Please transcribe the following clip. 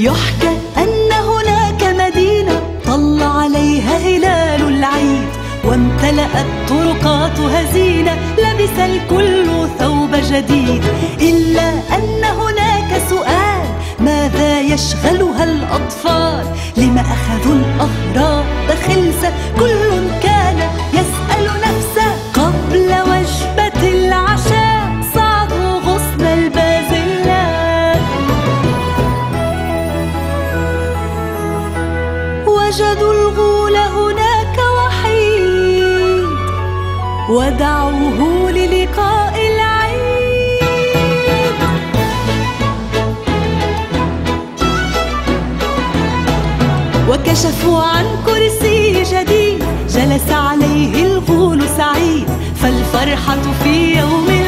يحكى أن هناك مدينة طل عليها هلال العيد، وامتلأت طرقاتها زينة، لبس الكل ثوب جديد. إلا أن هناك سؤال: ماذا يشغلها الأطفال؟ لما أخذوا الأغراض خلسة؟ كل كان يسأل نفسه قبل وجبة العشاء. صعدوا غصن البازلاء، وجدوا الغول هناك وحيد، ودعوه للقاء العيد. وكشفوا عن كرسي جديد، جلس عليه الغول سعيد، فالفرحة في يوم